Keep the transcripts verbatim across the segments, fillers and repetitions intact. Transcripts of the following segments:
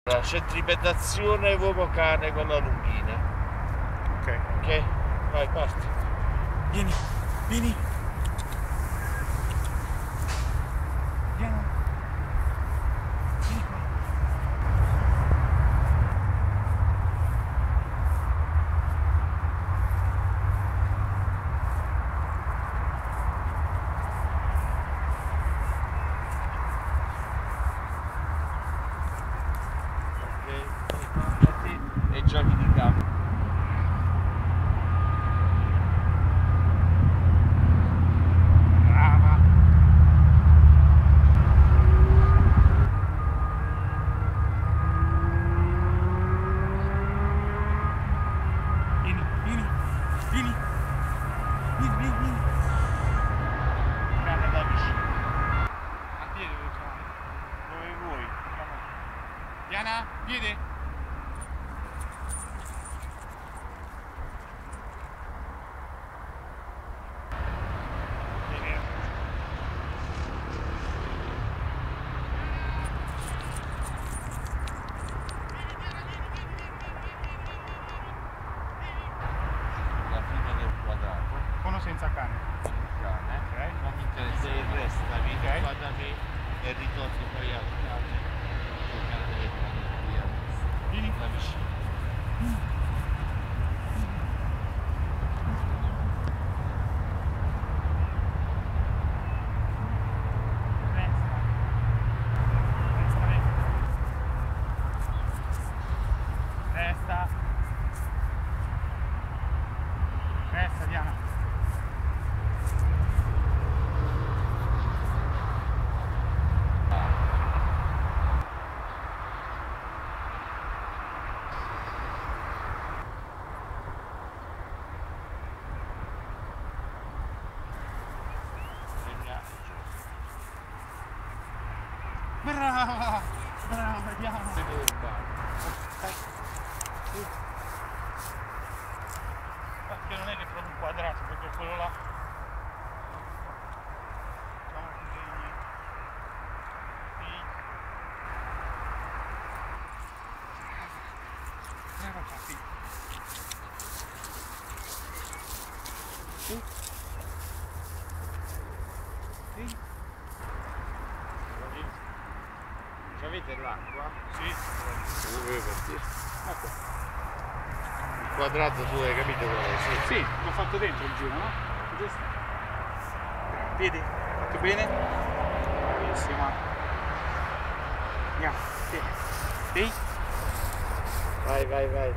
La centripetazione uomo-cane con la lunghina. Ok. Ok? Vai, parti. Vieni, vieni. Vieni. Vieni qua. E giochi di campo. Brava. Vieni, vieni, vieni. Vieni, vieni, vieni. Cane da vicino. A piedi dove siamo? Dove vuoi? Diana, piedi. La fine del quadrato. Con o senza cane? Il cane. Ok. Non mi interessa il resto, vieni Ok. qua da me e ritorni poi al cane. Il cane deve rimanere via. Vieni. Da vicino. Resta. Resta, vedi. Resta. Resta, Diana. Segna giù. Brava. Brava, Diana. Segno del bagno. Perché non è che è proprio un quadrato, perché quello là. Diciamo che dei- dei- Brava, papi. Sì. Sì. Ci avete l'acqua? Sì. Dove per dire? Ecco. Il quadrato tu hai capito qual è? Sì. Sì, l'ho fatto dentro il giro, no? Giusto? Vedi? Fatto bene? Bravissima. Andiamo. Sì. Sì. Vai, vai, vai.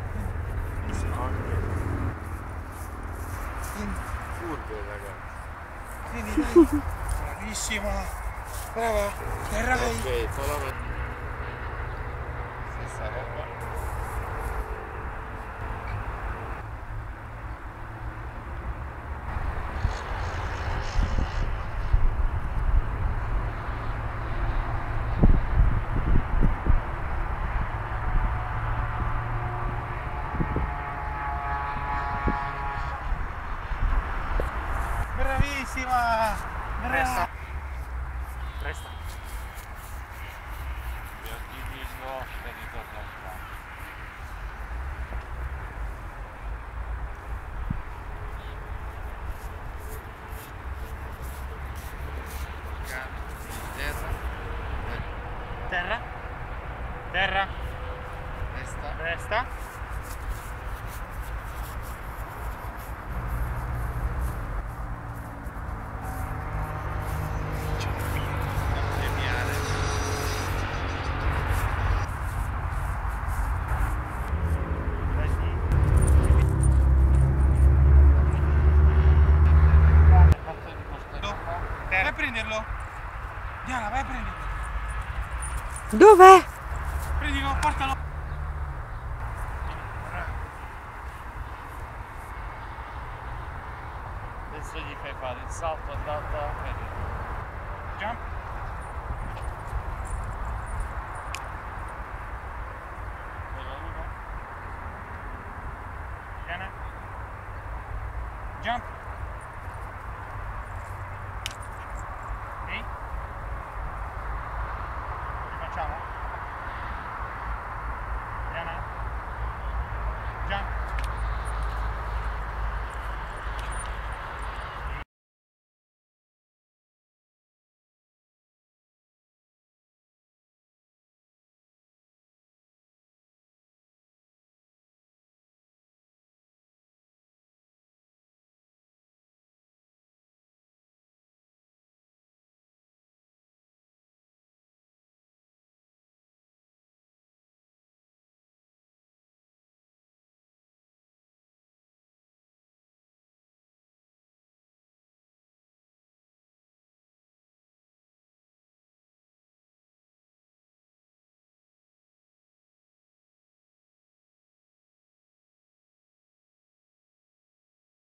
Curve ragazzi. Vieni, vieni. Bravissima. Brava. Terra vai. Ok, solamente. Stessa roba. Bravissima. Resta. Resta. Vi attivingo e ritorno al campo. Cane, terra, Terra. Terra. resta, Resta. cambiare. Fatto di postare qua. Vai a prenderlo. Diana, vai a prenderlo. Dov'è? Prendilo, portalo. Adesso gli fai fare il salto andata e Jump. quello uno. Diana. Jump.